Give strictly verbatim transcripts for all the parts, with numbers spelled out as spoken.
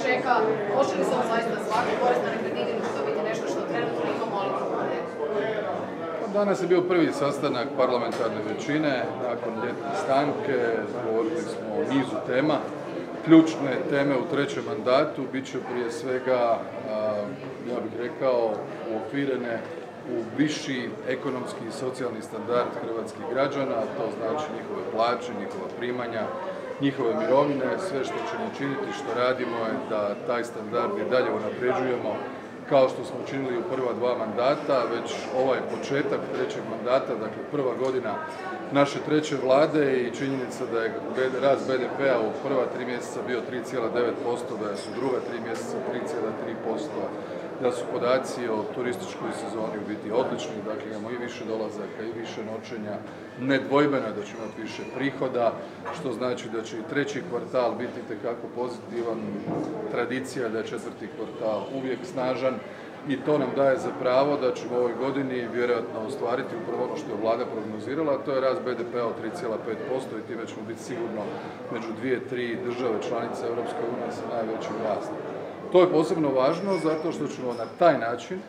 čeka, hoće li se on zaista svaki porez na nekretnine ili će to biti nešto što trenutno imamo, ali ne? Danas je bio prvi sastanak parlamentarne većine, nakon ljetne stanke, govorili smo o nizu tema. Ključne teme u trećem mandatu bit će prije svega, ja bih rekao, uokvirene u viši ekonomski i socijalni standard hrvatskih građana, to znači njihove plaće, njihova primanja, njihove mirovine. Sve što ćemo činiti, što radimo je da taj standard i dalje unapređujemo kao što smo činili u prva dva mandata, već ovaj početak trećeg mandata, dakle prva godina naše treće vlade i činjenica da je rast be de pe-a u prva tri mjeseca bio tri zarez devet posto, da su druga tri mjeseca tri zarez tri posto, da su podaci o turističkoj sezoni u biti odlični, dakle imamo i više dolazaka i više noćenja, nedvojbeno da ćemo imati više prihoda, što znači da će i treći kvartal biti itekako pozitivan, tradicija da je četvrti kvartal uvijek snažan i to nam daje za pravo da ćemo u ovoj godini vjerojatno ostvariti upravo ono što je vlada prognozirala, a to je rast be de pe-a od tri zarez pet posto i time ćemo biti sigurno među dvije, tri države članice Europske unije sa najvećim rastom. To je posebno važno zato što ćemo na taj način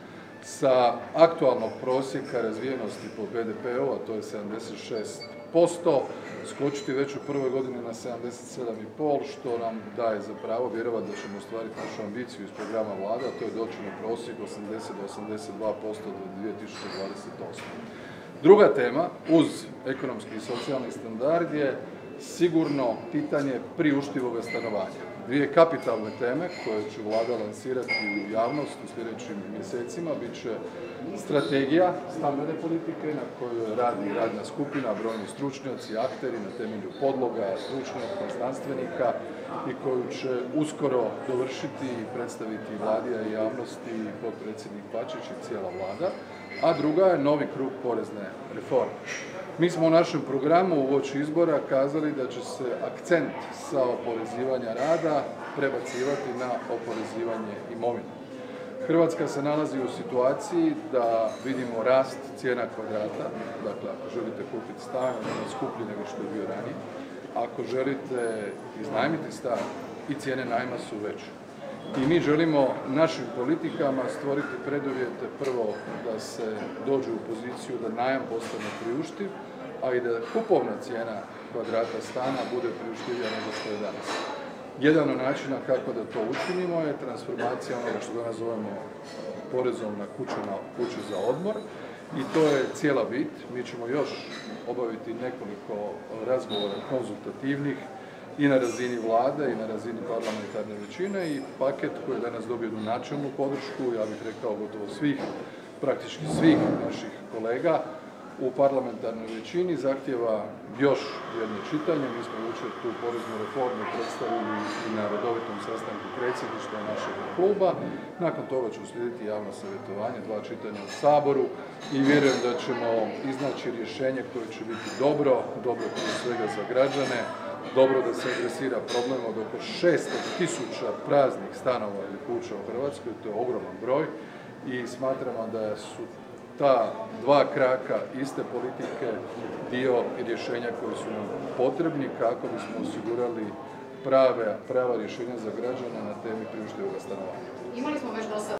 sa aktualnog prosjeka razvijenosti po be de pe-u, a to je sedamdeset šest posto, skočiti već u prvoj godini na sedamdeset sedam zarez pet, što nam daje za pravo vjerovati da ćemo ostvariti našu ambiciju iz programa vlade, a to je doći na prosjek osamdeset do osamdeset dva posto do dvije tisuće dvadeset osme. Druga tema, uz ekonomski i socijalni standard, je sigurno pitanje priuštivoga stanovanja. Dvije kapitalne teme koje će vlada lansirati u javnost u sljedećim mjesecima bit će strategija stambene politike na kojoj radi radna skupina, brojni stručnjaci, akteri na temelju podloga, stručnjaka, znanstvenika i koju će uskoro dovršiti i predstaviti vladi i javnosti potpredsjednik Bačić i cijela vlada, a druga je novi krug porezne reforme. Mi smo u našem programu uoči izbora kazali da će se akcent sa oporezivanja rada prebacivati na oporezivanje imovine. Hrvatska se nalazi u situaciji da vidimo rast cijena kvadrata, dakle ako želite kupiti stan, on je skuplji nego što je bio ranije. Ako želite iznajmiti stan, i cijene najma su veće. I mi želimo našim politikama stvoriti preduvjete prvo da se dođe u poziciju da najam postane priuštiv, a i da kupovna cijena kvadrata stana bude priuštivija nego što je danas. Jedan od načina kako da to učinimo je transformacija onoga što danas zovemo porezom na kuće za odmor i to je cijela bit. Mi ćemo još obaviti nekoliko razgovora konzultativnih i na razini vlade i na razini parlamentarne većine i paket koji je danas dobio jednu načelnu podršku, ja bih rekao gotovo svih, praktički svih naših kolega u parlamentarnoj većini zahtjeva još jedno čitanje. Mi smo jučer tu poreznu reformu predstavili i na redovitom sastanku predsjedništva našeg kluba. Nakon toga će uslijediti javno savjetovanje, dva čitanja u Saboru i vjerujem da ćemo iznaći rješenje koje će biti dobro, dobro prije svega za građane, dobro da se adresira problem od oko šesto tisuća praznih stanova ili kuća u Hrvatskoj, to je ogroman broj i smatramo da su ta dva kraka iste politike dio i rješenja koji su nam potrebni kako bismo osigurali prave, prava rješenja za građane na temi priuštivog stanovanja. Imali smo već do sada